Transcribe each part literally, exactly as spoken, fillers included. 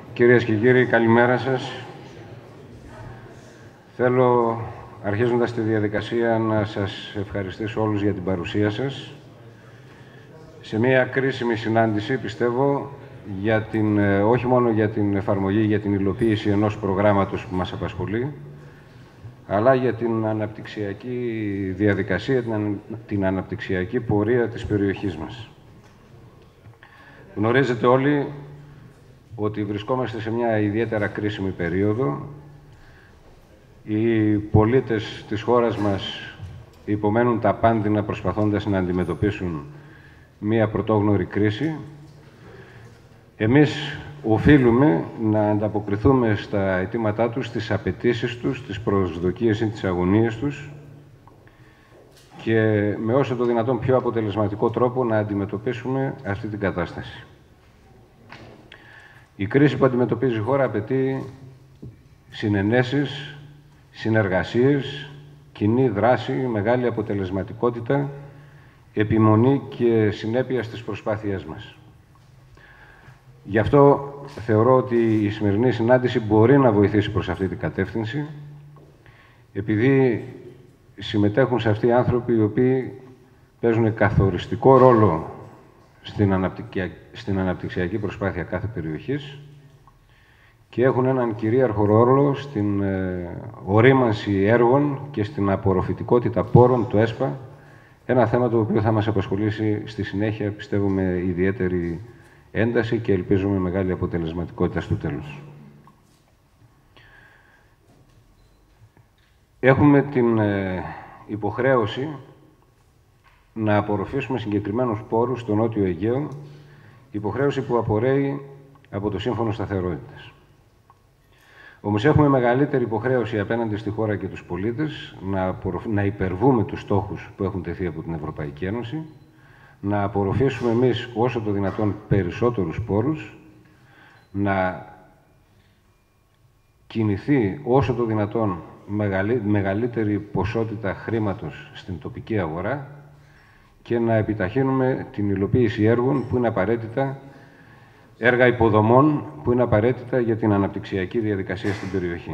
Κυρίες και κύριοι, καλημέρα σας. Θέλω, αρχίζοντας τη διαδικασία, να σας ευχαριστήσω όλους για την παρουσία σας σε μια κρίσιμη συνάντηση, πιστεύω, για την, όχι μόνο για την εφαρμογή, για την υλοποίηση ενός προγράμματος που μας απασχολεί, αλλά για την αναπτυξιακή διαδικασία, την, την αναπτυξιακή πορεία της περιοχής μας. Γνωρίζετε όλοι ότι βρισκόμαστε σε μια ιδιαίτερα κρίσιμη περίοδο. Οι πολίτες της χώρας μας υπομένουν τα πάνδυνα προσπαθώντας να αντιμετωπίσουν μια πρωτόγνωρη κρίση. Εμείς οφείλουμε να ανταποκριθούμε στα αιτήματά τους, στις απαιτήσεις τους, στις προσδοκίες ή τις αγωνίες τους και με όσο το δυνατόν πιο αποτελεσματικό τρόπο να αντιμετωπίσουμε αυτή την κατάσταση. Η κρίση που αντιμετωπίζει η χώρα απαιτεί συνενέσεις, συνεργασίες, κοινή δράση, μεγάλη αποτελεσματικότητα, επιμονή και συνέπεια στις προσπάθειές μας. Γι' αυτό θεωρώ ότι η σημερινή συνάντηση μπορεί να βοηθήσει προς αυτή την κατεύθυνση, επειδή συμμετέχουν σε αυτοί οι άνθρωποι οι οποίοι παίζουν καθοριστικό ρόλο στην, αναπτυξιακή, στην αναπτυξιακή προσπάθεια κάθε περιοχής και έχουν έναν κυρίαρχο ρόλο στην ε, ορίμανση έργων και στην απορροφητικότητα πόρων του ΕΣΠΑ, ένα θέμα το οποίο θα μας απασχολήσει στη συνέχεια, πιστεύω, με ιδιαίτερη ένταση και ελπίζουμε μεγάλη αποτελεσματικότητα στο τέλος. Έχουμε την ε, υποχρέωση να απορροφήσουμε συγκεκριμένους πόρους στο Νότιο Αιγαίο, υποχρέωση που απορρέει από το Σύμφωνο Σταθερότητας. Όμως έχουμε μεγαλύτερη υποχρέωση απέναντι στη χώρα και τους πολίτες να, απορροφ... να υπερβούμε τους στόχους που έχουν τεθεί από την Ευρωπαϊκή Ένωση, να απορροφήσουμε εμείς όσο το δυνατόν περισσότερους πόρους, να κινηθεί όσο το δυνατόν μεγαλύ... μεγαλύτερη ποσότητα χρήματος στην τοπική αγορά και να επιταχύνουμε την υλοποίηση έργων που είναι απαραίτητα, έργα υποδομών που είναι απαραίτητα για την αναπτυξιακή διαδικασία στην περιοχή.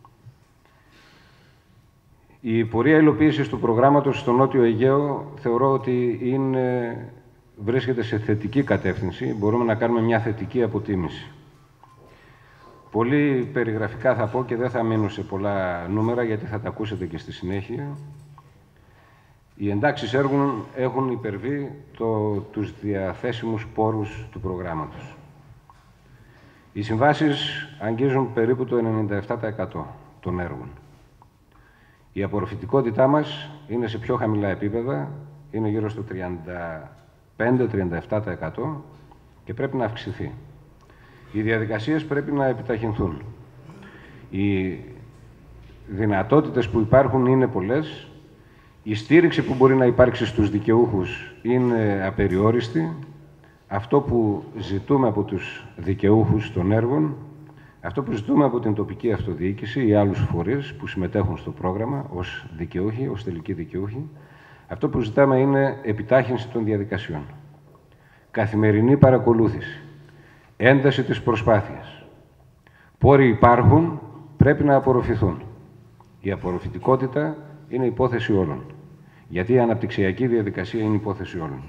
Η πορεία υλοποίησης του προγράμματος στο Νότιο Αιγαίο θεωρώ ότι είναι, βρίσκεται σε θετική κατεύθυνση. Μπορούμε να κάνουμε μια θετική αποτίμηση. Πολύ περιγραφικά θα πω και δεν θα μείνω σε πολλά νούμερα, γιατί θα τα ακούσετε και στη συνέχεια. Οι εντάξεις έργων έχουν υπερβεί το, τους διαθέσιμους πόρους του προγράμματος. Οι συμβάσεις αγγίζουν περίπου το ενενήντα επτά τοις εκατό των έργων. Η απορροφητικότητά μας είναι σε πιο χαμηλά επίπεδα, είναι γύρω στο τριάντα πέντε με τριάντα επτά τοις εκατό και πρέπει να αυξηθεί. Οι διαδικασίες πρέπει να επιταχυνθούν. Οι δυνατότητες που υπάρχουν είναι πολλές. Η στήριξη που μπορεί να υπάρξει στους δικαιούχους είναι απεριόριστη. Αυτό που ζητούμε από τους δικαιούχους των έργων, αυτό που ζητούμε από την τοπική αυτοδιοίκηση ή άλλους φορείς που συμμετέχουν στο πρόγραμμα ως δικαιούχοι, ως τελικοί δικαιούχοι, αυτό που ζητάμε είναι επιτάχυνση των διαδικασιών. Καθημερινή παρακολούθηση, ένταση της προσπάθειας. Πόροι υπάρχουν, πρέπει να απορροφηθούν. Η απορροφητικότητα είναι υπόθεση όλων, γιατί η αναπτυξιακή διαδικασία είναι υπόθεση όλων.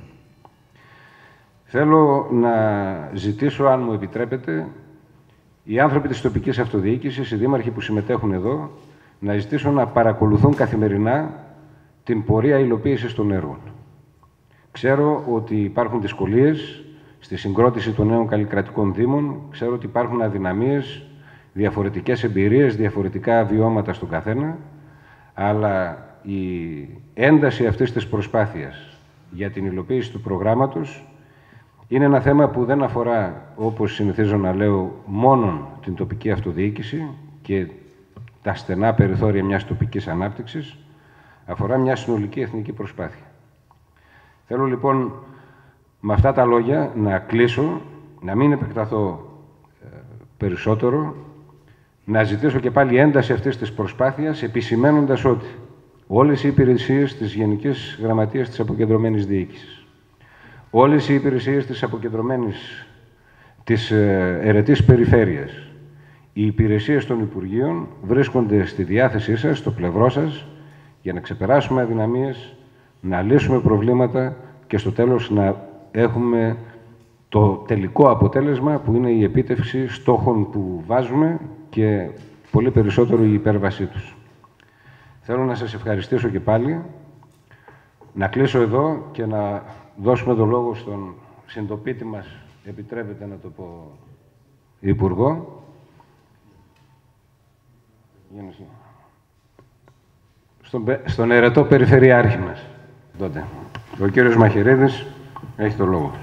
Θέλω να ζητήσω, αν μου επιτρέπετε, οι άνθρωποι της τοπικής αυτοδιοίκησης, οι δήμαρχοι που συμμετέχουν εδώ, να ζητήσω να παρακολουθούν καθημερινά την πορεία υλοποίησης των έργων. Ξέρω ότι υπάρχουν δυσκολίες στη συγκρότηση των νέων καλλικρατικών δήμων, ξέρω ότι υπάρχουν αδυναμίες, διαφορετικές εμπειρίες, διαφορετικά βιώματα στον καθένα, αλλά η ένταση αυτής της προσπάθειας για την υλοποίηση του προγράμματος είναι ένα θέμα που δεν αφορά, όπως συνηθίζω να λέω, μόνο την τοπική αυτοδιοίκηση και τα στενά περιθώρια μιας τοπικής ανάπτυξης, αφορά μια συνολική εθνική προσπάθεια. Θέλω λοιπόν με αυτά τα λόγια να κλείσω, να μην επεκταθώ ε, περισσότερο, να ζητήσω και πάλι ένταση αυτής της προσπάθειας, επισημαίνοντας ότι όλες οι υπηρεσίες της Γενικής Γραμματείας της Αποκεντρωμένης Διοίκησης, όλες οι υπηρεσίες της αποκεντρωμένης της αιρετής περιφέρειας. Οι υπηρεσίες των Υπουργείων βρίσκονται στη διάθεσή σας, στο πλευρό σας, για να ξεπεράσουμε αδυναμίες, να λύσουμε προβλήματα και στο τέλος να έχουμε το τελικό αποτέλεσμα που είναι η επίτευξη στόχων που βάζουμε και πολύ περισσότερο η υπέρβασή τους. Θέλω να σας ευχαριστήσω και πάλι, να κλείσω εδώ και να δώσουμε το λόγο στον συντοπίτη μας, επιτρέπετε να το πω, Υπουργό. Στον, στον αιρετό Περιφερειάρχη μας. Τότε. Ο κύριος Μαχαιρίδης έχει το λόγο.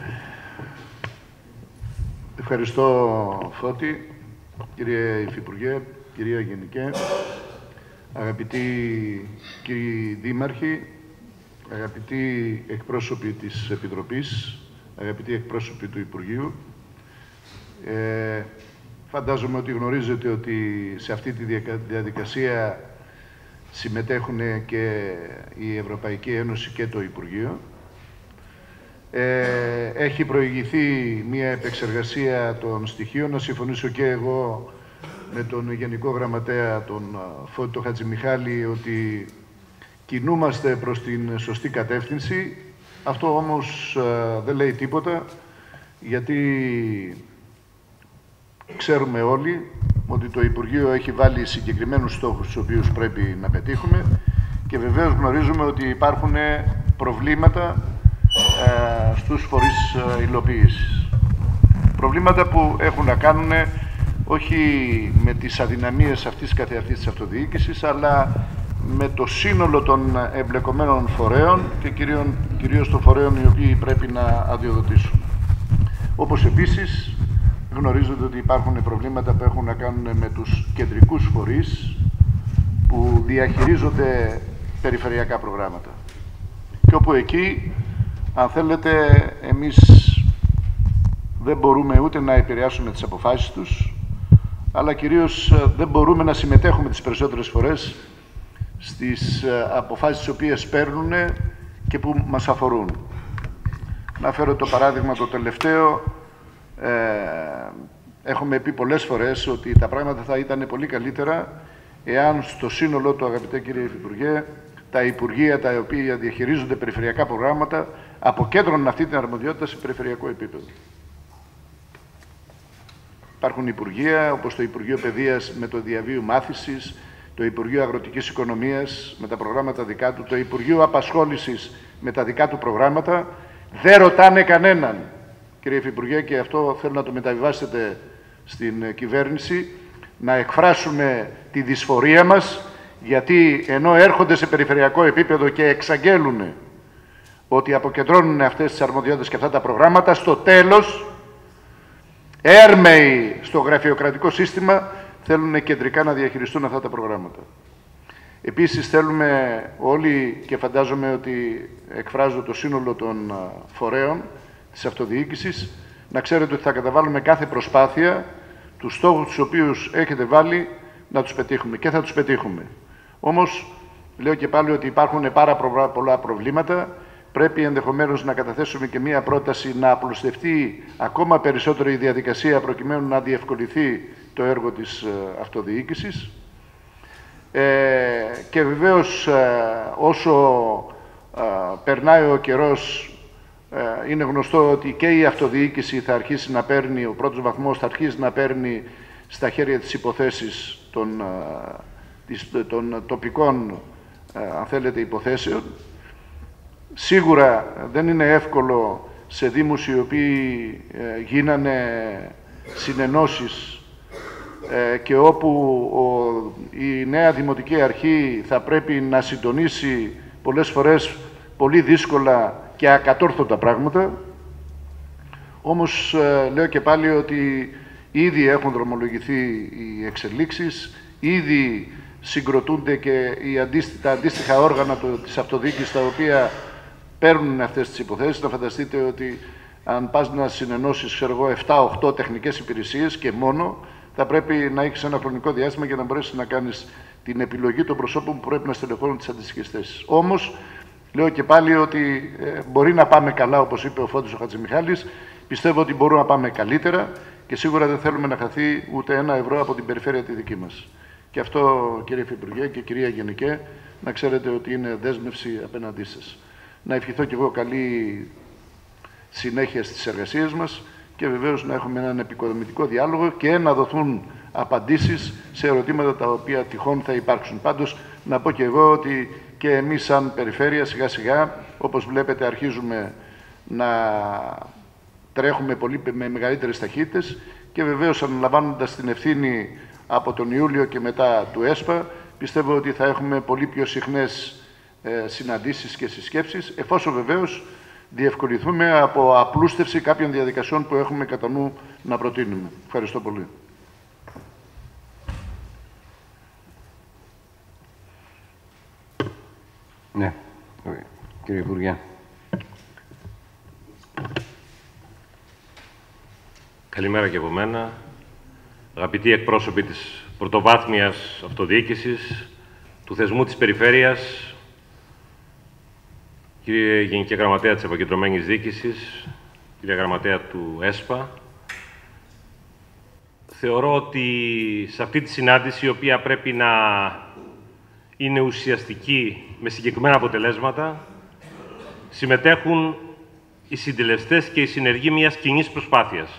Ευχαριστώ, Φώτη, κύριε Υφυπουργέ, κυρία Γενικέ, αγαπητοί κύριοι Δήμαρχοι, αγαπητοί εκπρόσωποι της Επιτροπής, αγαπητοί εκπρόσωποι του Υπουργείου. Ε, φαντάζομαι ότι γνωρίζετε ότι σε αυτή τη διαδικασία συμμετέχουν και η Ευρωπαϊκή Ένωση και το Υπουργείο. Ε, έχει προηγηθεί μια επεξεργασία των στοιχείων. Να συμφωνήσω και εγώ με τον Γενικό Γραμματέα, τον Φώτη Χατζημιχάλη, ότι κινούμαστε προς την σωστή κατεύθυνση. Αυτό όμως ε, δεν λέει τίποτα, γιατί ξέρουμε όλοι ότι το Υπουργείο έχει βάλει συγκεκριμένους στόχους τους οποίους πρέπει να πετύχουμε και βεβαίως γνωρίζουμε ότι υπάρχουν προβλήματα ε, στους φορείς ε, υλοποίησης. Προβλήματα που έχουν να κάνουν όχι με τις αδυναμίες αυτής καθεαυτής της αυτοδιοίκησης, αλλά με το σύνολο των εμπλεκομένων φορέων και κυρίως, κυρίως των φορέων οι οποίοι πρέπει να αδειοδοτήσουν. Όπως επίσης γνωρίζετε ότι υπάρχουν προβλήματα που έχουν να κάνουν με τους κεντρικούς φορείς που διαχειρίζονται περιφερειακά προγράμματα. Και όπου εκεί, αν θέλετε, εμείς δεν μπορούμε ούτε να επηρεάσουμε τις αποφάσεις τους, αλλά κυρίως δεν μπορούμε να συμμετέχουμε τις περισσότερες φορές στις αποφάσεις τις οποίες παίρνουν και που μας αφορούν. Να φέρω το παράδειγμα το τελευταίο. Ε, έχουμε πει πολλές φορές ότι τα πράγματα θα ήταν πολύ καλύτερα εάν στο σύνολό του, αγαπητέ κύριε Υφυπουργέ, τα Υπουργεία τα οποία διαχειρίζονται περιφερειακά προγράμματα αποκέντρωναν αυτή την αρμοδιότητα σε περιφερειακό επίπεδο. Υπάρχουν Υπουργεία, όπως το Υπουργείο Παιδείας με το διαβίου μάθησης, το Υπουργείο Αγροτικής Οικονομίας με τα προγράμματα δικά του, το Υπουργείο Απασχόλησης με τα δικά του προγράμματα. Δεν ρωτάνε κανέναν, κύριε Υφυπουργέ, και αυτό θέλω να το μεταβιβάσετε στην κυβέρνηση, να εκφράσουμε τη δυσφορία μας, γιατί ενώ έρχονται σε περιφερειακό επίπεδο και εξαγγέλουν ότι αποκεντρώνουν αυτές τις αρμοδιότητες και αυτά τα προγράμματα, στο τέλος, έρμεοι στο γραφειοκρατικό σύστημα, θέλουν κεντρικά να διαχειριστούν αυτά τα προγράμματα. Επίσης θέλουμε όλοι, και φαντάζομαι ότι εκφράζω το σύνολο των φορέων της αυτοδιοίκησης, να ξέρετε ότι θα καταβάλουμε κάθε προσπάθεια τους στόχους τους οποίους έχετε βάλει να τους πετύχουμε και θα τους πετύχουμε. Όμως, λέω και πάλι ότι υπάρχουν πάρα πολλά προβλήματα. Πρέπει ενδεχομένως να καταθέσουμε και μία πρόταση να απλουστευτεί ακόμα περισσότερο η διαδικασία προκειμένου να διευκολυνθεί το έργο της αυτοδιοίκησης. Ε, και βεβαίως όσο ε, περνάει ο καιρός, ε, είναι γνωστό ότι και η αυτοδιοίκηση θα αρχίσει να παίρνει, ο πρώτος βαθμός θα αρχίσει να παίρνει στα χέρια της υποθέσεις των, ε, των τοπικών, ε, αν θέλετε, υποθέσεων. Σίγουρα δεν είναι εύκολο σε δήμους οι οποίοι ε, γίνανε συνενώσεις ε, και όπου ο, η νέα Δημοτική Αρχή θα πρέπει να συντονίσει πολλές φορές πολύ δύσκολα και ακατόρθωτα πράγματα. Όμως ε, λέω και πάλι ότι ήδη έχουν δρομολογηθεί οι εξελίξεις, ήδη συγκροτούνται και οι αντίστοιχα, τα αντίστοιχα όργανα το, της αυτοδιοίκησης τα οποία παίρνουν αυτές τις υποθέσεις. Να φανταστείτε ότι αν πας να συνενώσεις, ξέρω εγώ, επτά οκτώ τεχνικές υπηρεσίες και μόνο, θα πρέπει να έχεις ένα χρονικό διάστημα για να μπορέσεις να κάνεις την επιλογή των προσώπων που πρέπει να στελεχώνουν τις αντίστοιχες θέσεις. Όμως, λέω και πάλι ότι ε, μπορεί να πάμε καλά, όπως είπε ο Φώτης ο Χατζημιχάλης. Πιστεύω ότι μπορούμε να πάμε καλύτερα και σίγουρα δεν θέλουμε να χαθεί ούτε ένα ευρώ από την περιφέρεια τη δική μας. Και αυτό, κύριε Υφυπουργέ και κυρία Γενικέ, να ξέρετε ότι είναι δέσμευση απέναντί σας. Να ευχηθώ κι εγώ καλή συνέχεια στις εργασίες μας και βεβαίως να έχουμε έναν επικοδομητικό διάλογο και να δοθούν απαντήσεις σε ερωτήματα τα οποία τυχόν θα υπάρξουν. Πάντως, να πω και εγώ ότι και εμείς σαν περιφέρεια σιγά σιγά, όπως βλέπετε, αρχίζουμε να τρέχουμε πολύ με μεγαλύτερες ταχύτητες και βεβαίως αναλαμβάνοντας την ευθύνη από τον Ιούλιο και μετά του ΕΣΠΑ, πιστεύω ότι θα έχουμε πολύ πιο συχνές ε, συναντήσεις και συσκέψεις, εφόσον βεβαίως διευκολυθούμε από απλούστευση κάποιων διαδικασιών που έχουμε κατά νου να προτείνουμε. Ευχαριστώ πολύ. Ναι, κύριε Υπουργέ. Καλημέρα και από μένα. Αγαπητοί εκπρόσωποι της πρωτοβάθμιας αυτοδιοίκησης, του θεσμού της Περιφέρειας, κύριε Γενική Γραμματέα της Αποκεντρωμένης Διοίκησης, κύριε Γραμματέα του ΕΣΠΑ, θεωρώ ότι σε αυτή τη συνάντηση, η οποία πρέπει να είναι ουσιαστική με συγκεκριμένα αποτελέσματα, συμμετέχουν οι συντελεστές και οι συνεργοί μιας κοινής προσπάθειας.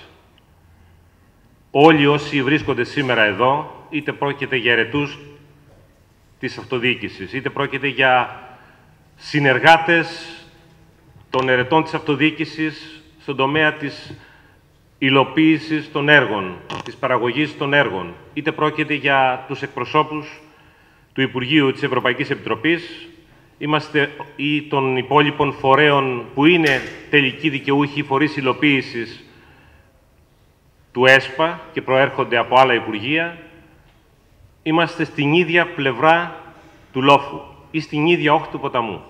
Όλοι όσοι βρίσκονται σήμερα εδώ, είτε πρόκειται για ερετούς της αυτοδιοίκησης, είτε πρόκειται για συνεργάτες των ερετών της αυτοδιοίκησης στον τομέα της υλοποίησης των έργων, της παραγωγής των έργων, είτε πρόκειται για τους εκπροσώπους του Υπουργείου της Ευρωπαϊκής Επιτροπής, είμαστε ή των υπόλοιπων φορέων που είναι τελικοί δικαιούχοι φορείς υλοποίησης του ΕΣΠΑ και προέρχονται από άλλα Υπουργεία, είμαστε στην ίδια πλευρά του λόφου ή στην ίδια όχθη του ποταμού.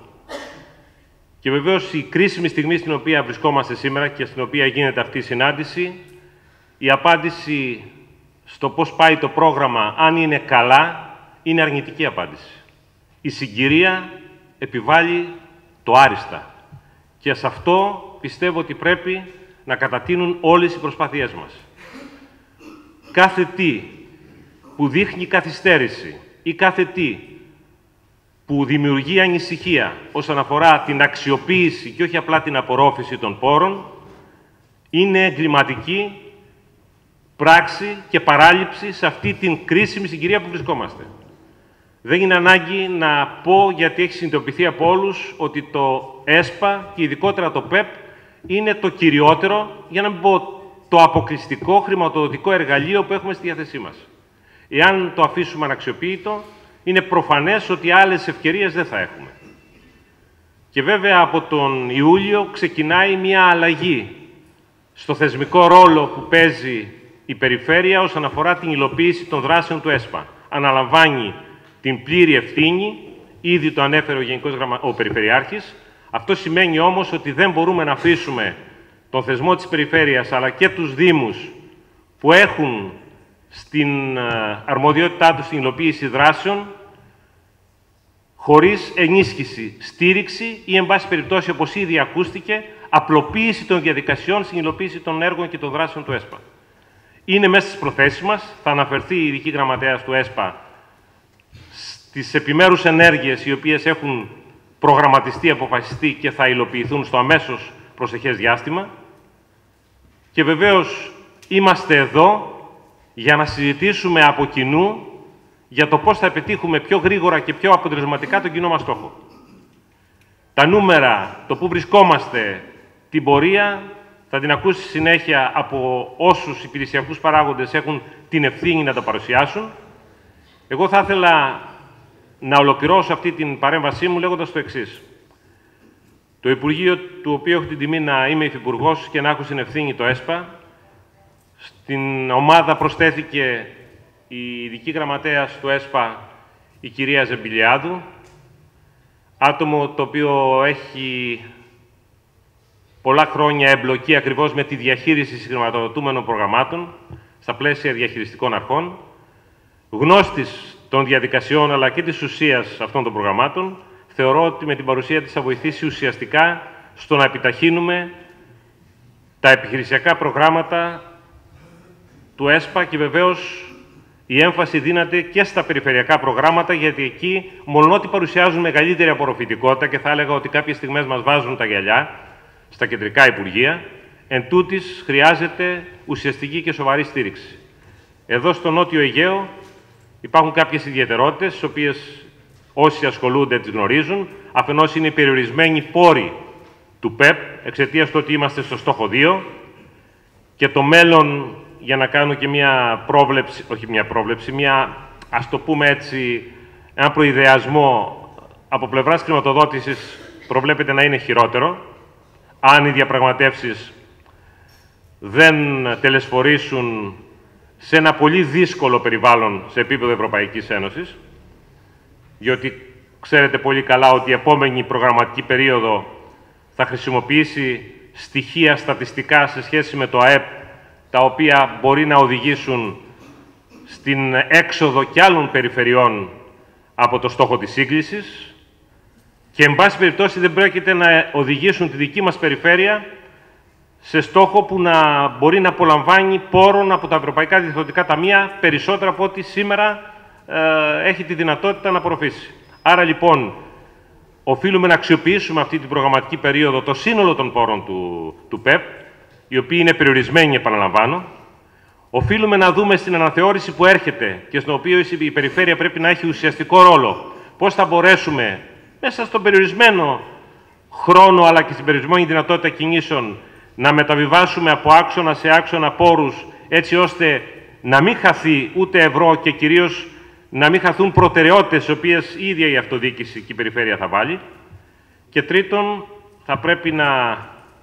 Και βεβαίως η κρίσιμη στιγμή στην οποία βρισκόμαστε σήμερα και στην οποία γίνεται αυτή η συνάντηση, η απάντηση στο πώς πάει το πρόγραμμα, αν είναι καλά, είναι αρνητική απάντηση. Η συγκυρία επιβάλλει το άριστα. Και σε αυτό πιστεύω ότι πρέπει να κατατείνουν όλες οι προσπάθειές μας. Κάθε τι που δείχνει καθυστέρηση ή κάθε τι που δημιουργεί ανησυχία όσον αφορά την αξιοποίηση και όχι απλά την απορρόφηση των πόρων, είναι εγκληματική πράξη και παράληψη σε αυτή την κρίσιμη συγκυρία που βρισκόμαστε. Δεν είναι ανάγκη να πω, γιατί έχει συνειδητοποιηθεί από όλους, ότι το ΕΣΠΑ και ειδικότερα το ΠΕΠ είναι το κυριότερο, για να μην πω το αποκλειστικό χρηματοδοτικό εργαλείο που έχουμε στη διάθεσή μας. Εάν το αφήσουμε αναξιοποιητό, είναι προφανές ότι άλλες ευκαιρίες δεν θα έχουμε. Και βέβαια από τον Ιούλιο ξεκινάει μια αλλαγή στο θεσμικό ρόλο που παίζει η Περιφέρεια όσον αφορά την υλοποίηση των δράσεων του ΕΣΠΑ. Αναλαμβάνει την πλήρη ευθύνη, ήδη το ανέφερε ο Γενικός Γραμμα... ο Περιφερειάρχης. Αυτό σημαίνει όμως ότι δεν μπορούμε να αφήσουμε τον θεσμό της Περιφέρειας αλλά και τους Δήμους που έχουν στην αρμοδιότητά τους την υλοποίηση δράσεων χωρίς ενίσχυση, στήριξη ή, εν πάση περιπτώσει, όπως ήδη ακούστηκε, απλοποίηση των διαδικασιών στην υλοποίηση των έργων και των δράσεων του ΕΣΠΑ. Είναι μέσα στις προθέσεις μας, θα αναφερθεί η ειδική γραμματέας του ΕΣΠΑ στις επιμέρους ενέργειες οι οποίες έχουν προγραμματιστεί, αποφασιστεί και θα υλοποιηθούν στο αμέσως προσεχές διάστημα. Και βεβαίως είμαστε εδώ για να συζητήσουμε από κοινού για το πώς θα επιτύχουμε πιο γρήγορα και πιο αποτελεσματικά τον κοινό μας στόχο. Τα νούμερα, το που βρισκόμαστε, την πορεία, θα την ακούσει συνέχεια από όσους υπηρεσιακούς παράγοντες έχουν την ευθύνη να τα παρουσιάσουν. Εγώ θα ήθελα να ολοκληρώσω αυτή την παρέμβασή μου λέγοντας το εξής. Το Υπουργείο, του οποίου έχω την τιμή να είμαι υφυπουργός και να έχω στην ευθύνη το ΕΣΠΑ, στην ομάδα προσθέθηκε η ειδική γραμματέας του ΕΣΠΑ, η κυρία Ζεμπιλιάδου, άτομο το οποίο έχει πολλά χρόνια εμπλοκή ακριβώς με τη διαχείριση συγχρηματοδοτούμενων προγραμμάτων στα πλαίσια διαχειριστικών αρχών, γνώστης των διαδικασιών αλλά και της ουσίας αυτών των προγραμμάτων. Θεωρώ ότι με την παρουσία της θα βοηθήσει ουσιαστικά στο να επιταχύνουμε τα επιχειρησιακά προγράμματα του ΕΣΠΑ και βεβαίως η έμφαση δίνεται και στα περιφερειακά προγράμματα, γιατί εκεί, μολονότι παρουσιάζουν μεγαλύτερη απορροφητικότητα και θα έλεγα ότι κάποιες στιγμές μας βάζουν τα γυαλιά στα κεντρικά υπουργεία, εν τούτης χρειάζεται ουσιαστική και σοβαρή στήριξη. Εδώ στο Νότιο Αιγαίο υπάρχουν κάποιες ιδιαιτερότητες, τις οποίες όσοι ασχολούνται τις γνωρίζουν. Αφενός είναι οι περιορισμένοι πόροι του ΠΕΠ, εξαιτίας του ότι είμαστε στο στόχο δύο, και το μέλλον, για να κάνω και μια πρόβλεψη, όχι μια πρόβλεψη, μια, ας το πούμε έτσι, ένα προειδεασμό από πλευράς χρηματοδότησης προβλέπεται να είναι χειρότερο, αν οι διαπραγματεύσεις δεν τελεσφορήσουν σε ένα πολύ δύσκολο περιβάλλον σε επίπεδο Ευρωπαϊκής Ένωσης, διότι ξέρετε πολύ καλά ότι η επόμενη προγραμματική περίοδο θα χρησιμοποιήσει στοιχεία στατιστικά σε σχέση με το ΑΕΠ, τα οποία μπορεί να οδηγήσουν στην έξοδο και άλλων περιφερειών από το στόχο της σύγκλησης και, εν πάση περιπτώσει, δεν πρόκειται να οδηγήσουν τη δική μας περιφέρεια σε στόχο που να μπορεί να απολαμβάνει πόρων από τα Ευρωπαϊκά Διευθυντικά Ταμεία περισσότερα από ό,τι σήμερα ε, έχει τη δυνατότητα να απορροφήσει. Άρα, λοιπόν, οφείλουμε να αξιοποιήσουμε αυτή την προγραμματική περίοδο το σύνολο των πόρων του, του ΠΕΠ, οι οποίοι είναι περιορισμένοι, επαναλαμβάνω. Οφείλουμε να δούμε στην αναθεώρηση που έρχεται και στην οποία η περιφέρεια πρέπει να έχει ουσιαστικό ρόλο, πώς θα μπορέσουμε μέσα στον περιορισμένο χρόνο αλλά και στην περιορισμένη δυνατότητα κινήσεων να μεταβιβάσουμε από άξονα σε άξονα πόρους, έτσι ώστε να μην χαθεί ούτε ευρώ και κυρίως να μην χαθούν προτεραιότητες, τις οποίες η ίδια η αυτοδιοίκηση και η περιφέρεια θα βάλει. Και τρίτον, θα πρέπει να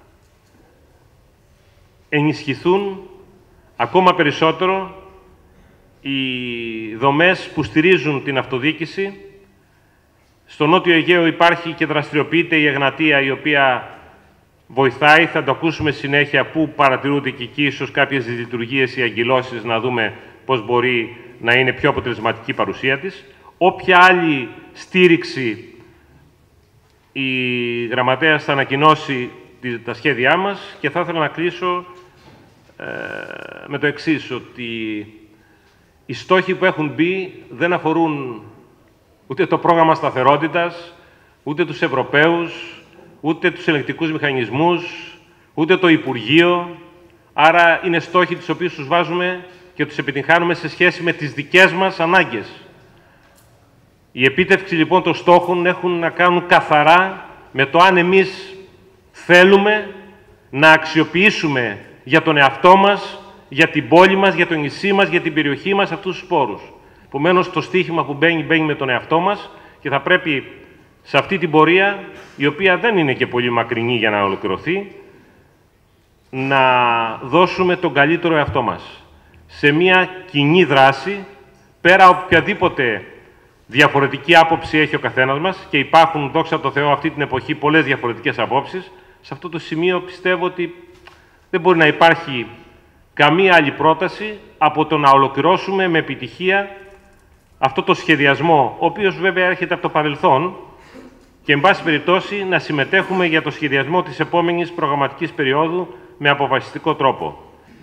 ενισχυθούν ακόμα περισσότερο οι δομές που στηρίζουν την αυτοδιοίκηση. Στο Νότιο Αιγαίο υπάρχει και δραστηριοποιείται η Εγνατία, η οποία βοηθάει. Θα το ακούσουμε συνέχεια, που παρατηρούνται και εκεί ίσως κάποιες δυσλειτουργίες ή αγκυλώσεις, να δούμε πώς μπορεί να είναι πιο αποτελεσματική η παρουσία της. Όποια άλλη στήριξη η Γραμματέας θα ανακοινώσει τα σχέδιά μας, και θα ήθελα να κλείσω ε, με το εξής, ότι οι στόχοι που έχουν μπει δεν αφορούν ούτε το πρόγραμμα σταθερότητας, ούτε τους Ευρωπαίους, ούτε τους ελεγκτικούς μηχανισμούς, ούτε το Υπουργείο. Άρα είναι στόχοι τους οποίους τους βάζουμε και τους επιτυγχάνουμε σε σχέση με τις δικές μας ανάγκες. Η επίτευξη λοιπόν των στόχων έχουν να κάνουν καθαρά με το αν εμείς θέλουμε να αξιοποιήσουμε για τον εαυτό μας, για την πόλη μας, για το νησί μας, για την περιοχή μας αυτούς τους πόρους. Επομένως, το στίχημα που μπαίνει, μπαίνει με τον εαυτό μας και θα πρέπει σε αυτή την πορεία, η οποία δεν είναι και πολύ μακρινή για να ολοκληρωθεί, να δώσουμε τον καλύτερο εαυτό μας σε μια κοινή δράση, πέρα από οποιαδήποτε διαφορετική άποψη έχει ο καθένας μας, και υπάρχουν, δόξα τω Θεώ, αυτή την εποχή πολλές διαφορετικές απόψεις. Σε αυτό το σημείο πιστεύω ότι δεν μπορεί να υπάρχει καμία άλλη πρόταση από το να ολοκληρώσουμε με επιτυχία αυτό το σχεδιασμό, ο οποίος βέβαια έρχεται από το παρελθόν, και εν πάση περιπτώσει να συμμετέχουμε για το σχεδιασμό της επόμενης προγραμματικής περίοδου με αποφασιστικό τρόπο.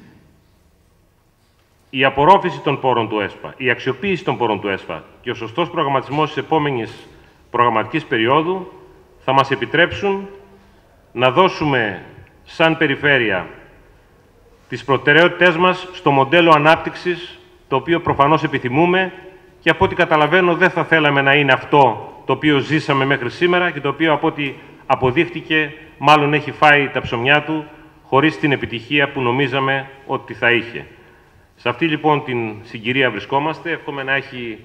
Η απορρόφηση των πόρων του ΕΣΠΑ, η αξιοποίηση των πόρων του ΕΣΠΑ και ο σωστός προγραμματισμός της επόμενης προγραμματικής περίοδου θα μας επιτρέψουν να δώσουμε σαν περιφέρεια τις προτεραιότητές μας στο μοντέλο ανάπτυξης, το οποίο προφανώς επιθυμούμε, και από ό,τι καταλαβαίνω δεν θα θέλαμε να είναι αυτό το οποίο ζήσαμε μέχρι σήμερα και το οποίο, από ό,τι αποδείχτηκε, μάλλον έχει φάει τα ψωμιά του χωρίς την επιτυχία που νομίζαμε ότι θα είχε. Σε αυτή λοιπόν την συγκυρία βρισκόμαστε. Εύχομαι να έχει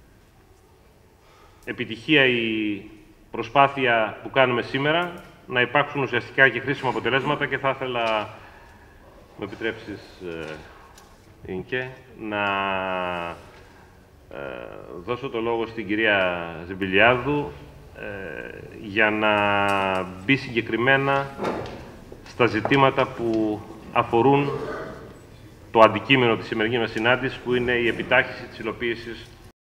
επιτυχία η προσπάθεια που κάνουμε σήμερα, να υπάρξουν ουσιαστικά και χρήσιμα αποτελέσματα, και θα ήθελα, με επιτρέψεις, Ινκέ, να ε, δώσω το λόγο στην κυρία Ζιμπηλιάδου ε, για να μπει συγκεκριμένα στα ζητήματα που αφορούν το αντικείμενο της σημερινής μας συνάντησης, που είναι η επιτάχυνση της υλοποίησης